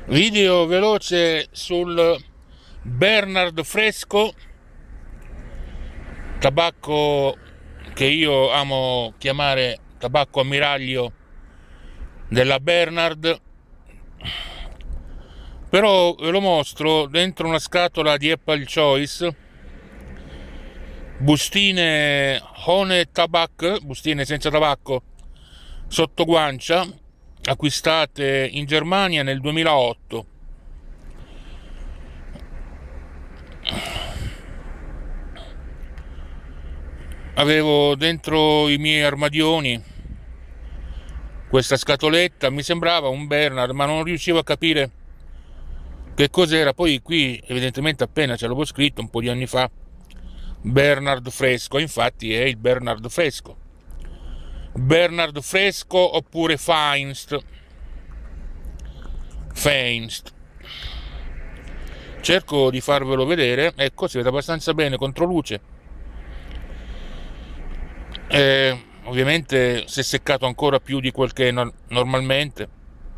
Video veloce sul Bernard Fresco, tabacco che io amo chiamare tabacco ammiraglio della Bernard, però ve lo mostro dentro una scatola di Apple Choice, bustine Honey Tabac, bustine senza tabacco sotto guancia, acquistate in Germania nel 2008. Avevo dentro i miei armadioni questa scatoletta, mi sembrava un Bernard, ma non riuscivo a capire che cos'era. Poi qui evidentemente appena ce l'avevo scritto un po' di anni fa, Bernard Fresco, infatti è il Bernard Fresco. Bernard Fresco oppure Feinst. Cerco di farvelo vedere, ecco, si vede abbastanza bene contro luce. Ovviamente si è seccato ancora più di quel che è normalmente,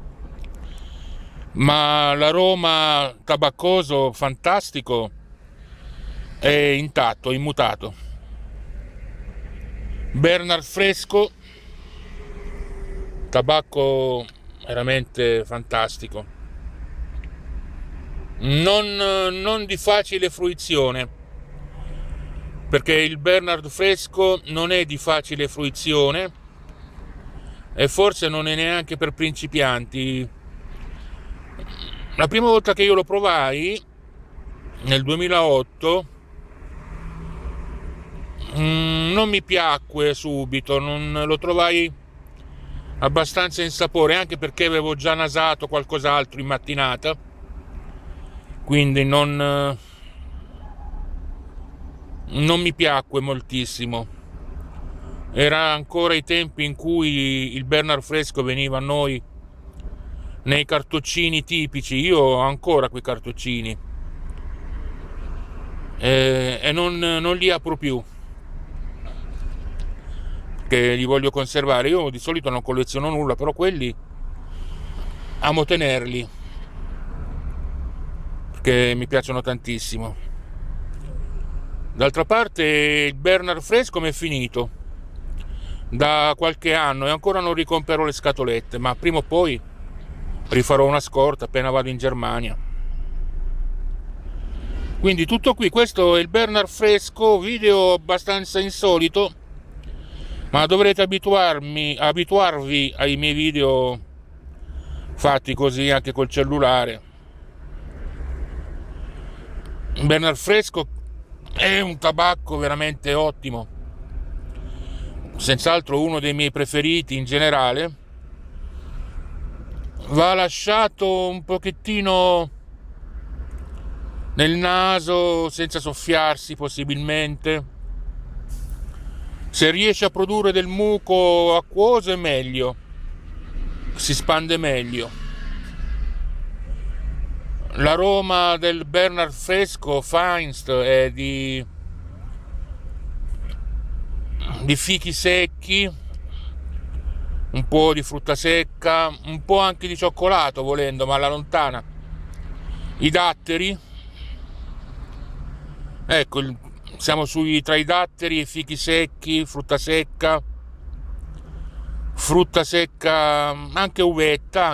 ma l'aroma tabaccoso fantastico è intatto, immutato. Bernard Fresco, tabacco veramente fantastico, non di facile fruizione, perché il Bernard Fresco non è di facile fruizione e forse non è neanche per principianti. La prima volta che io lo provai nel 2008 non mi piacque subito, non lo trovai abbastanza insapore, anche perché avevo già nasato qualcos'altro in mattinata, quindi non mi piacque moltissimo. Era ancora i tempi in cui il Bernard Fresco veniva a noi nei cartoccini tipici. Io ho ancora quei cartoccini e non li apro più, che li voglio conservare. Io di solito non colleziono nulla, però quelli amo tenerli perché mi piacciono tantissimo. D'altra parte il Bernard Fresco mi è finito da qualche anno e ancora non ricomperò le scatolette, ma prima o poi rifarò una scorta appena vado in Germania. Quindi tutto qui, questo è il Bernard Fresco, video abbastanza insolito, ma dovrete abituarvi ai miei video fatti così anche col cellulare. Bernard Fresco è un tabacco veramente ottimo, senz'altro uno dei miei preferiti in generale. Va lasciato un pochettino nel naso senza soffiarsi, possibilmente. Se riesce a produrre del muco acquoso è meglio, si spande meglio. L'aroma del Bernard Fresco Feinst è di fichi secchi, un po' di frutta secca, un po' anche di cioccolato volendo, ma alla lontana. I datteri, ecco, siamo tra i datteri e fichi secchi, frutta secca, anche uvetta.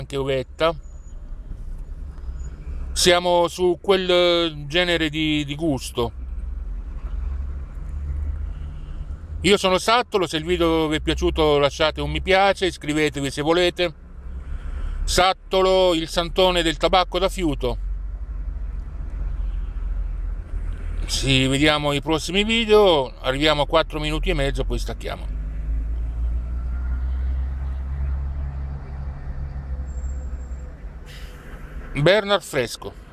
Siamo su quel genere di gusto. Io sono Sattolo, se il video vi è piaciuto lasciate un mi piace, iscrivetevi se volete. Sattolo, il santone del tabacco da fiuto. Ci vediamo ai prossimi video, arriviamo a 4 minuti e mezzo, poi stacchiamo. Bernard Fresco.